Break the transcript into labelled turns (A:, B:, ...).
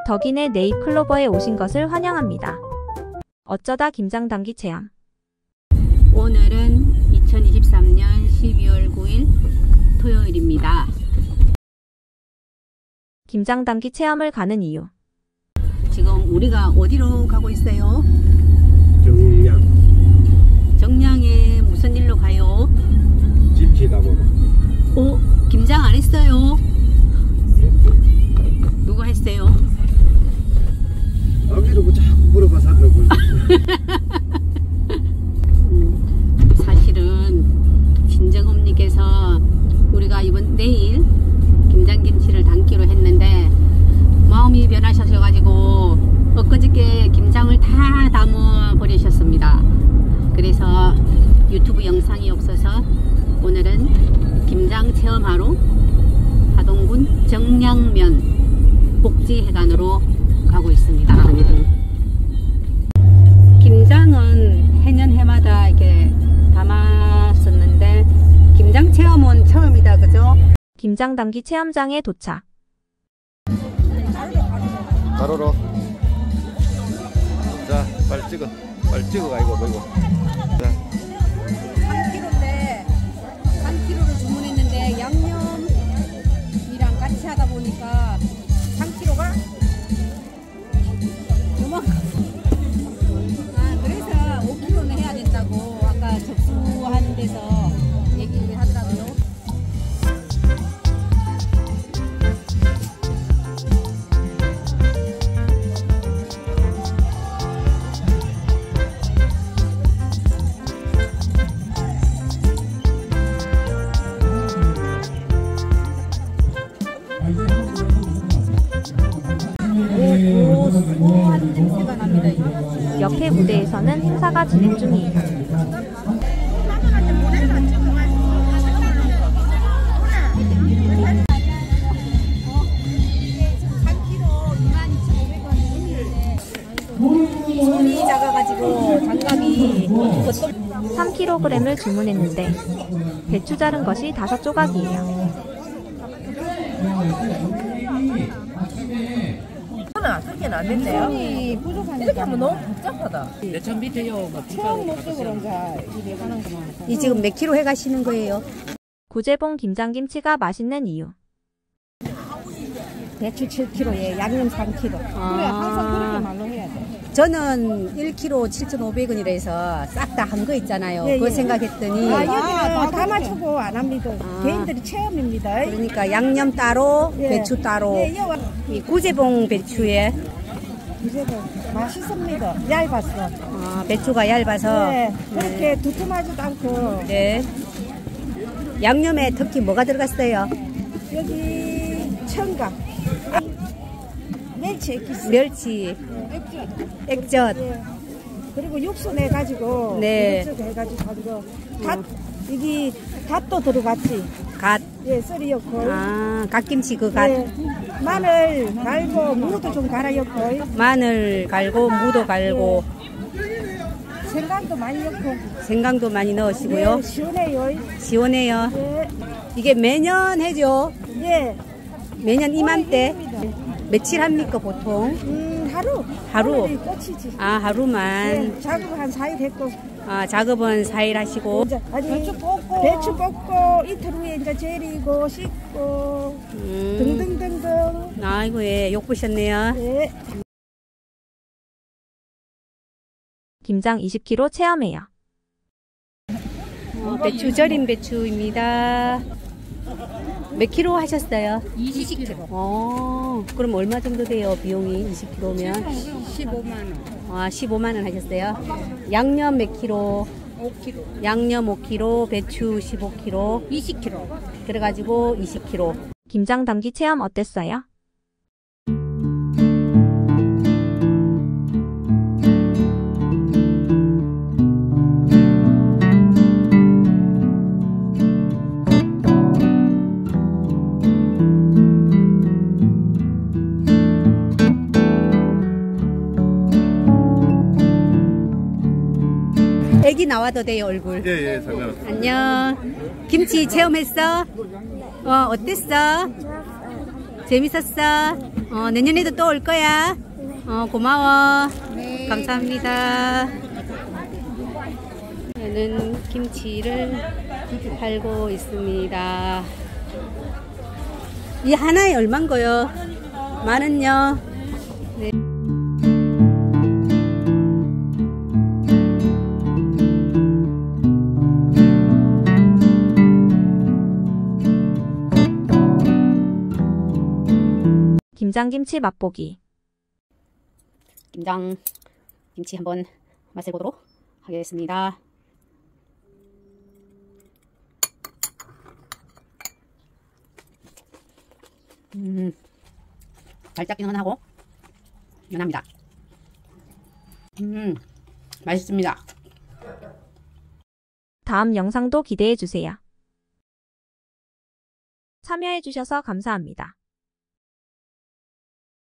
A: 덕인의 네잎클로버에 오신 것을 환영합니다. 어쩌다 김장 담기 체험.
B: 오늘은 2023년 12월 9일 토요일입니다.
A: 김장 담기 체험을 가는 이유.
B: 지금 우리가 어디로 가고 있어요?
C: 정량.
B: 정량에 무슨 일로 가요?
C: 김치다 보러.
B: 김장 안 했어요? 누가 했어요?
C: 아기로 자꾸 물어봐서 안 하고.
B: 사실은 친정엄니께서 우리가 내일 김장김치를 담기로 했는데 마음이 변하셔가지고 엊그저께 김장을 다 담아 버리셨습니다. 그래서 유튜브 영상이 없어서 오늘은 김장 체험하러 하동군 정량면 복지회관으로 가고 있습니다. 김장은 해년 해마다 이렇게 담았었는데 김장 체험은 처음이다, 그죠?
A: 김장 담기 체험장에 도착.
C: 가로로. 자, 빨리 찍어. 빨리 찍어가 이거 뭐 이거. 자.
B: 3kg인데 3kg를 주문했는데 양념이랑 같이 하다 보니까 3kg가 요만큼. 그래서 5kg는 해야 된다고 아까 접수하는 데서 얘기를 하더라고요.
A: 옆에 무대에서는 행사가 진행 중이에요.
B: 손이 작아가지고 장갑이
A: 3kg을 주문했는데 배추 자른 것이 5조각이에요.
D: 그렇게는 안 됐네요.
B: 손이 부족하니까
D: 이렇게 하면 너무 복잡하다.
E: 내천 밑에요.
B: 처음 목적으로 이제 하는 거만. 이 지금 몇 킬로 해가시는 거예요?
A: 구제봉 김장김치가 맛있는 이유.
B: 배추 7kg에 양념 3kg. 그래 항상 그렇게 말로 해야 돼. 저는 1kg 7,500원이라 해서 싹 다 한 거 있잖아요. 그거 생각했더니
D: 여기는 다 맞추고 안 합니다. 개인들이 체험입니다.
B: 그러니까 양념 따로, 배추 따로. 이 구제봉 배추에
D: 구제봉 맛있습니다. 얇았어.
B: 배추가 얇아서
D: 그렇게 두툼하지도 않고.
B: 네. 양념에 특히 뭐가 들어갔어요?
D: 여기 청각, 멸치 액기스,
B: 멸치, 액젓.
D: 그리고 육수 내 가지고 이것저것 해가지고 가지고 이게 갓도 들어갔지.
B: 갓.
D: 썰이 넣고.
B: 갓김치 그 갓.
D: 마늘 갈고 무도 좀 갈아 넣고.
B: 마늘 갈고 무도 갈고.
D: 생강도 많이 넣고.
B: 생강도 많이 넣으시고요.
D: 시원해요.
B: 시원해요. 이게 매년 해죠?
D: 네.
B: 매년 이맘때. 며칠 합니까 보통? 하루.
D: 끝이지.
B: 하루만.
D: 작업 한 4일 했고.
B: 작업은 4일 하시고.
D: 배추 뽑고 이틀 후에 이제 재리고 씻고 등등등등.
B: 아이고 예, 욕 보셨네요.
D: 네.
A: 김장 20kg 체험해요.
B: 배추 절인 배추입니다. 몇 킬로 하셨어요?
D: 20kg.
B: 그럼 얼마 정도 돼요? 비용이 20kg면?
D: 15만원.
B: 15만원 하셨어요? 양념 몇 킬로?
D: 5kg.
B: 양념 5kg, 배추 15kg.
D: 20kg.
B: 그래가지고 20kg.
A: 김장 담기 체험 어땠어요?
B: 애기 나와도 돼요, 얼굴.
C: 예, 상관없습니다.
B: 안녕. 김치 체험했어? 어땠어? 재밌었어? 내년에도 또 올 거야. 고마워. 감사합니다. 저는 김치를 팔고 있습니다. 이 하나에 얼만거요? 10,000원요. 네.
A: 김장김치 맛보기.
B: 김치 한번 맛을 보도록 하겠습니다. 달짝지근하고 연합니다. 맛있습니다.
A: 다음 영상도 기대해주세요. 참여해주셔서 감사합니다.